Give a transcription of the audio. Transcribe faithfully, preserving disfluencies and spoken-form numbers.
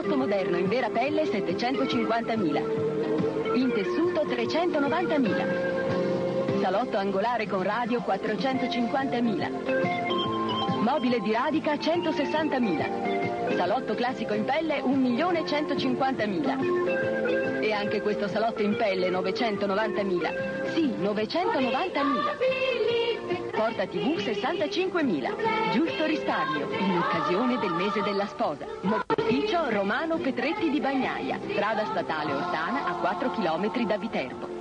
salotto moderno in vera pelle settecentocinquantamila. In tessuto trecentonovantamila. Salotto angolare con radio quattrocentocinquantamila. Mobile di radica centosessantamila. Salotto classico in pelle un milione centocinquantamila. E anche questo salotto in pelle novecentonovantamila. Sì, novecentonovantamila. Porta tivù sessantacinquemila. Giusto risparmio in occasione del mese della sposa. Mobilificio Romano Petretti di Bagnaia. Strada statale Ortana a quattro chilometri da Viterbo.